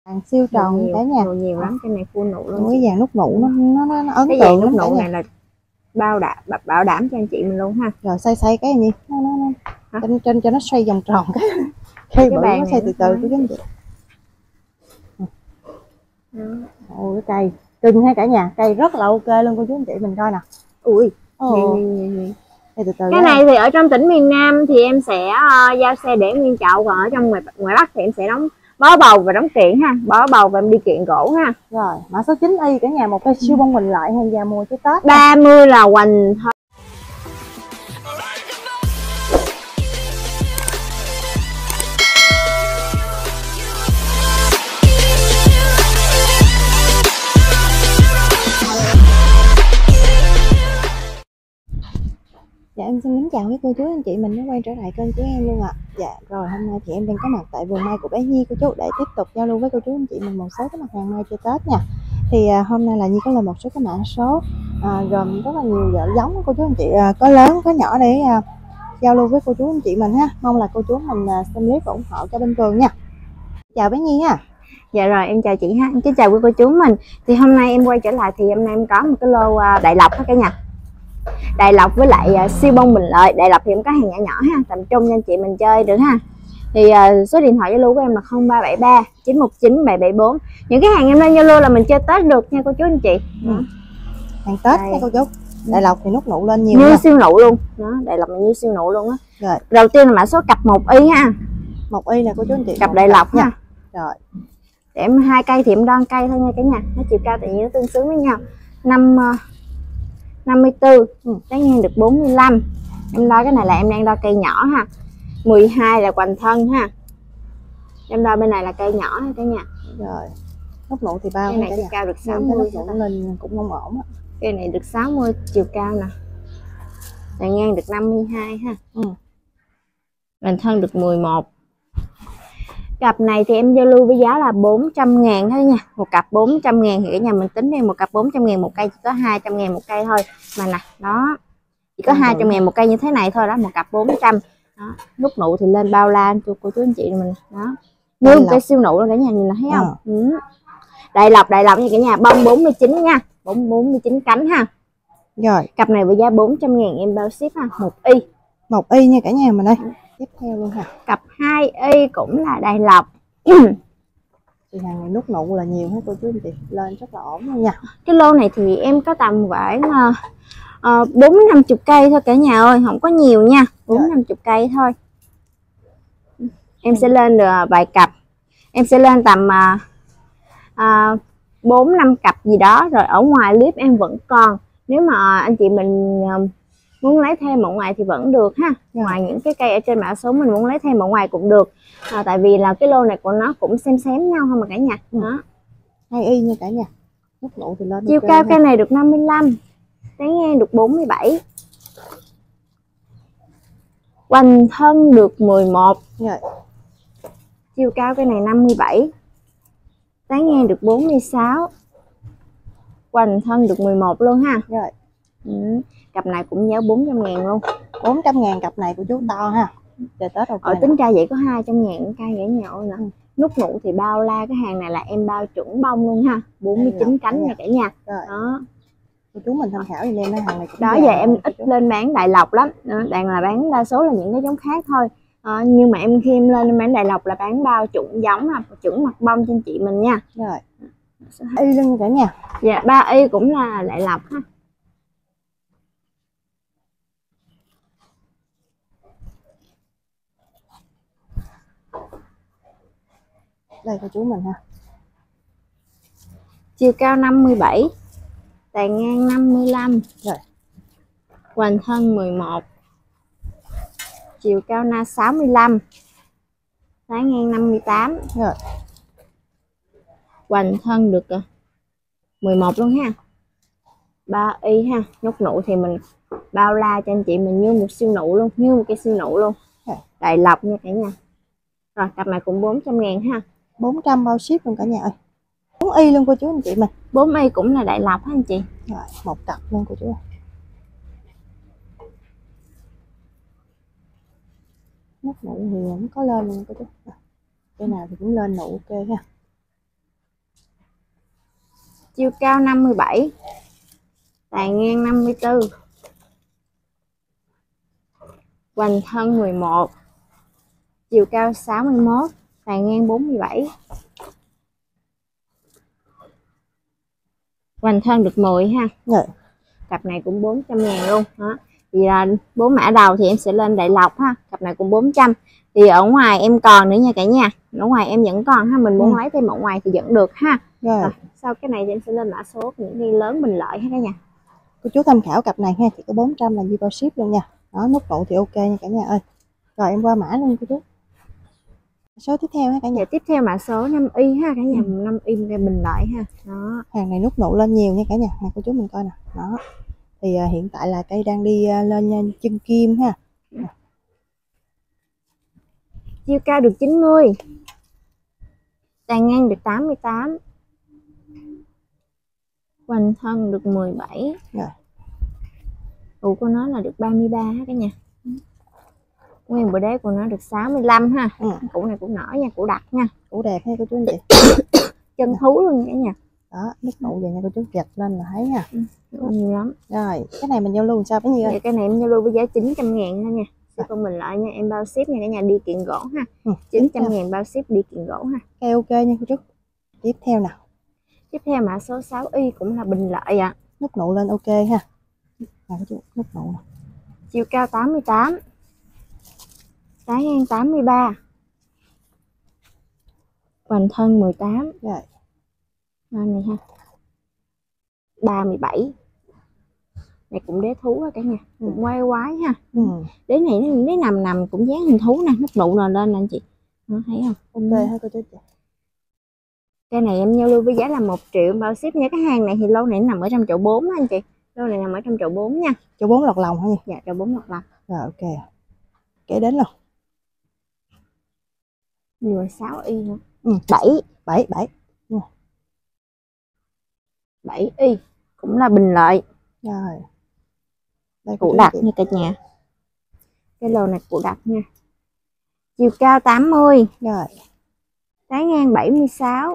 Hàng siêu tròn cả nhà. Nhiều lắm, cái này full nụ luôn. Cái dàn nút nụ nó ấn cái tượng nút lắm nụ này là bảo đảm cho anh chị mình luôn ha. Rồi xoay cái gì cho nó xoay vòng tròn cái bự nó xoay từ từ của anh chị. Ôi cái cây cưng ha cả nhà, cây rất là ok luôn cô chú anh chị mình coi nè. Ui từ từ cái này thì ở trong tỉnh miền Nam thì em sẽ giao xe để nguyên chậu, còn ở trong ngoài Bắc thì em sẽ bó bầu và đóng kiện ha, bó bầu và em đi kiện gỗ ha. Rồi mã số 9 y cả nhà, một cây siêu bông mình lại hàng già mùa cho Tết. 30 là hoành thôi. Dạ em xin kính chào quý cô chú anh chị mình đã quay trở lại kênh của em luôn ạ. Dạ rồi hôm nay thì em đang có mặt tại vườn mai của bé Nhi cô chú để tiếp tục giao lưu với cô chú anh chị mình một số cái mặt hàng mai cho Tết nha. Thì hôm nay là Nhi có lên một số cái mã số gồm rất là nhiều loại giống cô chú anh chị, có lớn có nhỏ để giao lưu với cô chú anh chị mình ha. Mong là cô chú mình xem clip và ủng hộ cho bên vườn nha. Chào bé Nhi ha. Dạ rồi em chào chị ha, em kính chào quý cô chú mình. Thì hôm nay em quay trở lại thì hôm nay em có một cái lô Đại Lộc đó cả nhà. Đại Lộc với lại siêu bông Bình Lợi. Đại Lộc thì em có hàng nhỏ nhỏ ha, tầm trung cho anh chị mình chơi được ha. Thì số điện thoại Zalo của em là 0373 919 774. Những cái hàng em lên Zalo là mình chơi Tết được nha cô chú anh chị. Hàng Tết nha cô chú. Đại Lộc thì nút nụ lên nhiều như nha. Siêu nụ luôn đó, Đại Lộc như siêu nụ luôn á. Rồi đầu tiên là mã số cặp 1Y ha. 1Y nè cô chú anh chị, cặp Đại Lộc nha. Rồi để em 2 cây thì em đo cây thôi nha cả nhà, nó chiều cao tự nhiên nó tương xứng với nhau. 54 cái ngang được 45. Em đo cái này là em đang đo cây nhỏ ha. 12 là hoành thân ha. Em đo bên này là cây nhỏ ha cả nhà. Rồi nút nụ thì bao cái này chiều cao được 60 lên cũng không ổn á. Cây này được 60 chiều cao nè. Là ngang được 52 ha. Hoành thân được 11. Cặp này thì em giao lưu với giá là 400.000 thôi nha. Một cặp 400.000 thì cả nhà mình tính đi, một cặp 400.000 một cây chỉ có 200.000 một cây thôi. Mà nè, đó. Chỉ có 200.000 một cây như thế này thôi đó, một cặp 400. Đó, nút nụ thì lên bao la cho cô chú anh chị mình đó. Như một cây siêu nụ luôn cả nhà nhìn là thấy không? Đại Lộc như cả nhà, bông 49 nha. Bông 49 cánh ha. Rồi, cặp này với giá 400.000 em bao ship ha, 1Y. 1Y nha cả nhà mình đây. Tiếp theo luôn ha. Cặp 2Y cũng là Đại Lộc. Thì hàng này nút nụ là nhiều hết cô chú anh chị, lên rất là ổn luôn nha. Cái lô này thì em có tầm khoảng 40-50 cây thôi cả nhà ơi, không có nhiều nha, 40-50 cây thôi. Em sẽ lên được vài cặp, em sẽ lên tầm 4-5 cặp gì đó. Rồi ở ngoài clip em vẫn còn, nếu mà anh chị mình muốn lấy thêm ở ngoài thì vẫn được ha. Ngoài những cái cây ở trên mã số mình muốn lấy thêm ở ngoài cũng được. Tại vì là cái lô này của nó cũng xém nhau không mà cả nhà. Đó. 2Y nha cả nhà. Nút nụ thì lên. Chiều cao cây này được 55, tán ngang được 47. Hoành thân được 11. Rồi. Chiều cao cây này 57, tán ngang được 46. Hoành thân được 11 luôn ha. Rồi. Cặp này cũng giá 400.000 luôn. 400.000 cặp này của chú to ha. Trời Tết ok. Ở tính ra vậy có 200.000 cây gãy nhậu nữa. Nút nụ thì bao la, cái hàng này là em bao chuẩn bông luôn ha. 49 cánh nha cả nhà. Đó. Cô chú mình tham khảo lên hàng này. Đó giờ em ít lên bán Đại Lộc lắm. Đang là bán đa số là những cái giống khác thôi. Nhưng mà khi em lên bán Đại Lộc là bán bao chuẩn giống, chuẩn mặt bông cho anh chị mình nha. Rồi. Y luôn cả nhà. Dạ 3Y cũng là Đại Lộc ha. Đây cô chú mình ha. Chiều cao 57, tàn ngang 55. Rồi. Hoành thân 11. Chiều cao na 65, tán ngang 58. Rồi. Hoành thân được 11 luôn ha. 3Y ha. Nút nụ thì mình bao la cho anh chị mình như một siêu nụ luôn, như một cái siêu nụ luôn. Đại Lộc nha cả nhà. Rồi cặp này cũng 400.000 ha. 400 bao ship luôn cả nhà ơi. 4Y luôn cô chú anh chị mình. 4Y cũng là Đại Lộc ha anh chị. Rồi, một cặp luôn cô chú. Nút nụ thì nó có lên luôn cô chú. Cái nào thì cũng lên nụ ok ha. Chiều cao 57, tàn ngang 54, hoành thân 11, chiều cao 61, tàn ngang 47, hoành thân được 10 ha. Rồi. Cặp này cũng 400.000 luôn đó. Thì là 4 mã đầu thì em sẽ lên Đại Lộc ha, cặp này cũng 400. Thì ở ngoài em còn nữa nha cả nhà, ở ngoài em vẫn còn ha, mình muốn lấy thêm ở ngoài thì vẫn được ha. Rồi. Sau cái này thì em sẽ lên mã số những cái lớn Bình Lợi ha cả nhà. Cô chú tham khảo cặp này ha, chỉ có 400 là bao ship luôn nha. Đó, nút nụ thì ok nha cả nhà ơi. Rồi em qua mã luôn cô chú. Số tiếp theo ha cả nhà. Dạ, tiếp theo mã số 5Y ha cả nhà, 5Y cái Bình Lợi ha. Đó. Hàng này nút nụ lên nhiều nha cả nhà. Nè cô chú mình coi nè. Đó. Thì hiện tại là cây đang đi lên chân kim ha. Chiều cao được 90, tàn ngang được 88, hoành thân được 17. Rồi. Củ của nó là được 33 ha cả nhà. Nguyên bộ đế của nó được 65 ha. Củ này cũng nở nha, củ đặc nha. Củ đẹp ha cô chú anh chị. Chân thú luôn cả nhà. Đó, nút nụ về nha cô chú, gạch lên là thấy nha. Nhiều lắm. Rồi, cái này mình giao lưu làm sao bao nhiêu? Dạ, cái này em giao lưu với giá 900.000 thôi nha. Ship con mình lại nha, em bao ship nha cả nhà, đi kiện gỗ ha. 900.000 bao ship đi kiện gỗ ha. Okay, ok nha cô chú. Tiếp theo nào. Tiếp theo mã số 6Y cũng là Bình Lợi ạ. Nút nụ lên ok ha. Nè cô chú, nút nụ nè. Chiều cao 88, tán ngang 83, hoành thân 18. Rồi. Nên này ha. 37. Này cũng đế thú á cả nhà, cũng quay quái ha. Đế này nó đế nằm cũng dáng hình thú nè, nút nụ nè lên nè anh chị. Nó thấy không? Ok ha cô chú chị. Cái này em giao lưu với giá là 1 triệu bao ship nha. Cái hàng này thì lô này nằm ở trong chậu 4 anh chị. Lô này nằm ở trong chậu 4 nha. Chậu 4 lọt lòng hả nhỉ? Dạ, chậu 4 lọt lòng. Rồi ok. Kể đến luôn. Rồi 6Y nữa. 7 7Y cũng là Bình Lợi. Rồi. Đây củ đặc nha cả nhà. Cái lô này củ đặc nha. Chiều cao 80. Rồi. Tán ngang 76.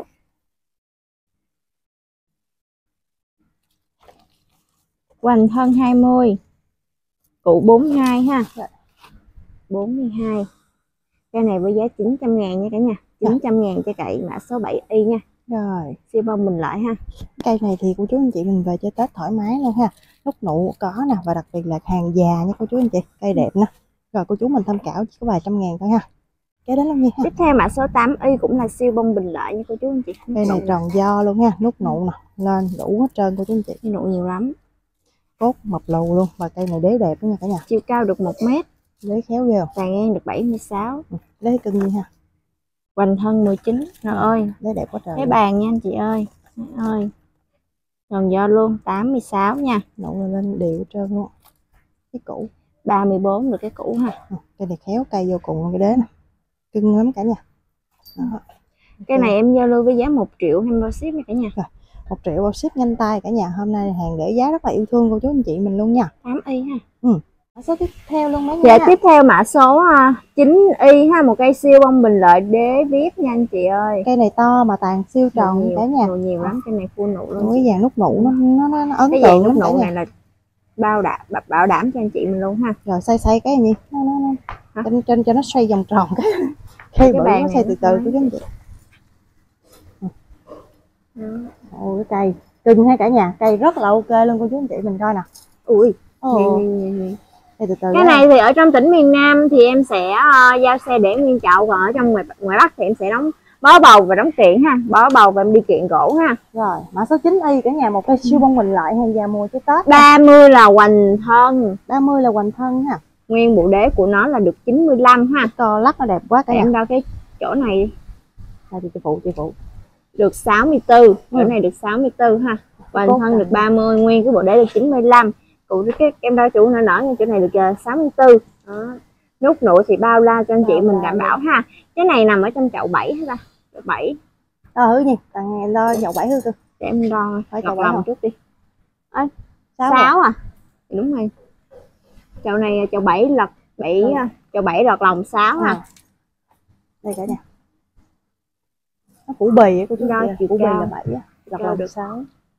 Hoành thân 20. Cụ 42 ha. Rồi. 42. Cái này với giá 900.000 nha cả nhà. 900.000 cho cậy mã số 7Y nha. Rồi. Siêu bông Bình Lợi ha. Cây này thì cô chú anh chị mình về chơi Tết thoải mái luôn ha. Nút nụ có nè, và đặc biệt là hàng già nha cô chú anh chị. Cây đẹp nè. Rồi cô chú mình tham khảo chỉ có vài trăm ngàn thôi ha. Cái đó luôn nha ha. Tiếp theo mã số 8Y cũng là siêu bông Bình Lợi nha cô chú anh chị. Cây này tròn do luôn ha, nút nụ nè, lên đủ hết trơn cô chú anh chị. Nụ nhiều lắm. Cốt mập lù luôn, và cây này đế đẹp đó nha cả nhà. Chiều cao được 1 mét. Đế khéo ghê không? Tàn ngang được 76. Đế cưng nha ha. Hoành thân 19. Trời ơi, đế đẹp quá trời. cái bàn nha anh chị ơi. Trời ơi. Tròn do luôn, 86 nha. Nụ lên đều hết trơn luôn. Cái củ 34 được cái củ ha. Cây này khéo cây vô cùng cái đế nè. Cưng lắm cả nhà. Đó. Cái này em giao lưu với giá 1 triệu em bao ship nha cả nhà. Rồi, 1 triệu bao ship nhanh tay cả nhà. Hôm nay hàng để giá rất là yêu thương cô chú anh chị mình luôn nha. 8Y ha. Mã số tiếp theo luôn mấy Dạ, nha. tiếp theo mã số 9Y ha, một cây siêu bông Bình Lợi đế vip nha anh chị ơi. Cây này to mà tàn siêu tròn cả nhà. Nhiều lắm, cây này full nụ luôn. Cái vàng nút nụ nó ấn cái tượng vàng nút lắm nụ này là bảo đảm cho anh chị mình luôn ha. Rồi xoay cái gì nó trên cho nó xoay vòng tròn cái bự nó xoay từ từ của anh chị. Ôi cái cây cưng hay cả nhà, cây rất là ok luôn cô chú anh chị mình coi nè. Ui từ từ cái này thì ở trong tỉnh miền Nam thì em sẽ giao xe để nguyên chậu, còn ở trong ngoài Bắc thì em sẽ đóng bó bầu và đóng kiện ha, bó bầu và em đi kiện gỗ ha. Rồi mã số 9Y cả nhà, một cây siêu bông Bình Lợi hàng già mùa cho Tết. 30 là hoành thân. 30 là hoành thân ha. Nguyên bộ đế của nó là được 95 ha. To lắc nó đẹp quá cả nhà. Em đo cái chỗ này đây thì chị phụ được 64, chỗ này được 64 ha. Hoành thân được 30, nguyên cái bộ đế được 95. Cụ cái em đo chủ nở như chỗ này được 64. Đó. Nút nụ thì bao la cho anh chị mình đảm bảo ha. Cái này nằm ở trong chậu 7 ha ta. Chậu 7. Hư gì? Tặng nghe lo chậu 7 hư cơ. Để em đo lọt lòng chút đi. Ơi, 6 à? Đúng rồi. Chậu này chậu 7 lọt 7 chậu 7 lọt lòng 6 ha. Đây cả nhà. Nó củ bì á cô chú. Củ bì là 7 á, lọt lòng được 6.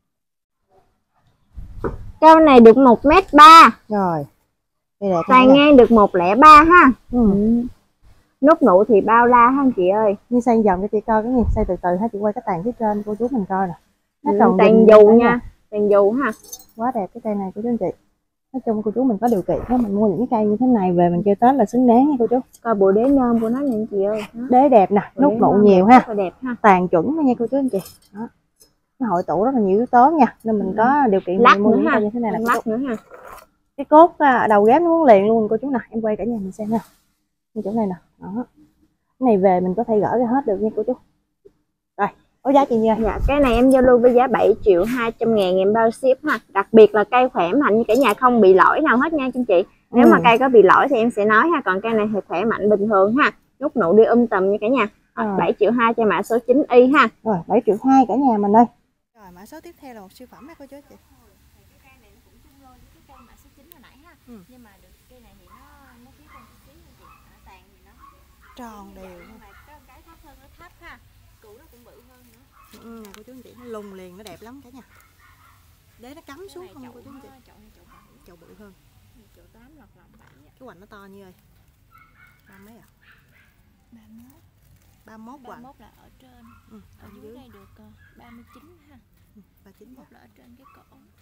Cao này được 1m3. Rồi. Đây đẹp. Sàn ngang được 103 ha. Nút nụ thì bao la ha anh chị ơi. Như xây vòng cho chị coi cái gì, xây từ từ ha chị, quay cái tàn phía trên cô chú mình coi nè. Nó còn tàn dù nha, tàn dù ha. Quá đẹp cái cây này cô chú anh chị. Nói chung cô chú mình có điều kiện nếu mình mua những cái cây như thế này về mình chơi Tết là xứng đáng nha cô chú. Coi bộ đế nôm của nó nha anh chị ơi. Đó. Đế đẹp nè, nút nụ nhiều ha. Rất là đẹp ha. Tàn chuẩn nha cô chú anh chị. Đó. Nó hội tụ rất là nhiều yếu tố nha, nên mình có điều kiện lắc mua những cây như thế này là lắc nữa ha. Cái cốt đầu ghép nó muốn liền luôn cô chú nè, em quay cả nhà mình xem nha. Cái chỗ này nè, đó. Cái này về mình có thể gỡ ra hết được nha cô chú. Rồi, có giá chị Nhi ơi. Dạ, cái này em giao lưu với giá 7.200.000 em bao ship ha. Đặc biệt là cây khỏe mạnh, cả nhà không bị lỗi nào hết nha anh chị. Nếu mà cây có bị lỗi thì em sẽ nói ha, còn cây này thì khỏe mạnh bình thường ha. Nút nụ đi tùm nha cả nhà. 7.200.000 cho mã số 9Y ha. Rồi, 7.200.000 cả nhà mình ơi. Rồi, mã số tiếp theo là một siêu phẩm ha cô chú chị. Cái cây này nó cũng chung luôn với cái cây mã số 9 hồi nãy ha. Nhưng mà được cây này thì nó phía con xíu anh chị. Tàn thì nó tròn đều. Nhưng mà cái thấp hơn nó thấp ha. Củ nó cũng bự hơn nữa. Cô chú anh chị, nó lùng liền, nó đẹp lắm cả nhà. Để nó cắm xuống không cô chú anh chị? Chậu bự hơn. Chậu 8 hoặc là 7. Cái hoành nó to như ơi. Ba mấy à? 31. 31 quả. 31 là ở trên. Ở dưới đây được 39 ha. 39 là ở trên cái cổ.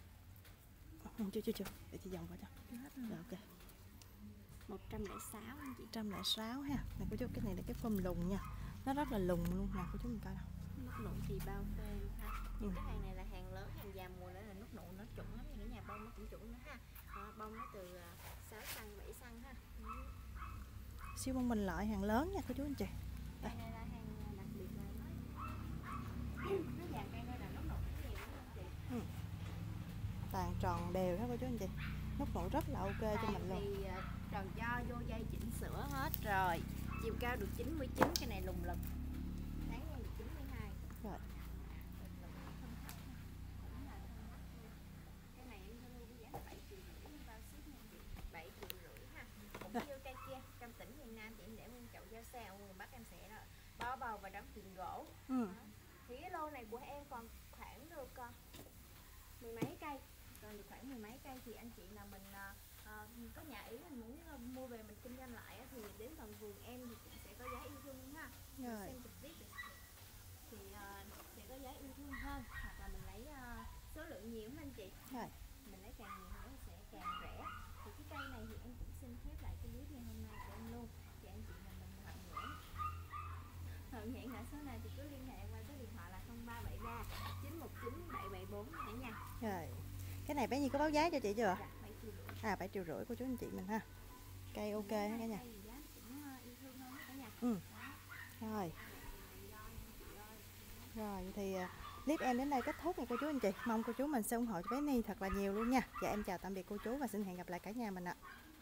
Chưa. Để chị vòng vào cho. Rồi ok. 106 anh chị. 106 ha. Này cô chú, cái này là cái phơm lùng nha. Nó rất là lùng luôn nè cô chú mình coi nào. Nút nụ thì bao phê luôn ha. Cái hàng này là hàng lớn, hàng già mùa nữa là nút nụ nó chuẩn lắm nha cả nhà, bông nó cũng chuẩn nữa ha. Bông nó từ 6 cm 7 cm ha. Siêu bông bình lợi, hàng lớn nha cô chú anh chị. Đây này là hàng đặc biệt là nó vàng cây đây là nút nụ nhiều lắm anh chị. Tàn tròn đều đó cô chú anh chị. Nút nụ rất là ok cho mình luôn. Thì tròn do vô dây chỉnh sửa hết rồi. Chiều cao được 99, cái này lùng lực. Sáng ngang được 92. Rồi. Cái này em mua với giá 7.500.000 bao ship nha chị. 7.500.000 ha. Cũng như cây kia, trong tỉnh miền Nam thì em để nguyên chậu giao xe, ở miền Bắc em sẽ bó bầu và đóng thuyền gỗ. Thì cái lô này của em còn khoảng được mười mấy cây. Còn được khoảng mười mấy cây thì anh chị nào mình có nhà ý mình muốn mua về mình kinh doanh lại thì đến tận vườn em thì cũng sẽ có giá yêu thương ha. Rồi. Xem trực tiếp thì sẽ có giá yêu thương hơn, hoặc là mình lấy số lượng nhiều hơn anh chị. Rồi. Mình lấy càng nhiều nó sẽ càng rẻ. Thì cái cây này thì em cũng xin khép lại cái clip ngày hôm nay của em luôn. Thì anh chị nào mình Hận Nhãn ở số này thì cứ liên hệ qua số điện thoại là 0373 919 774 cả nhà. Rồi. Cái này bé Nhi có báo giá cho chị chưa? Dạ, 7.500.000. 7.500.000 cô chú anh chị mình ha. Cây ok ha cả nhà. Rồi. Rồi thì clip em đến đây kết thúc nha cô chú anh chị. Mong cô chú mình sẽ ủng hộ cho bé Nhi thật là nhiều luôn nha. Dạ em chào tạm biệt cô chú và xin hẹn gặp lại cả nhà mình ạ.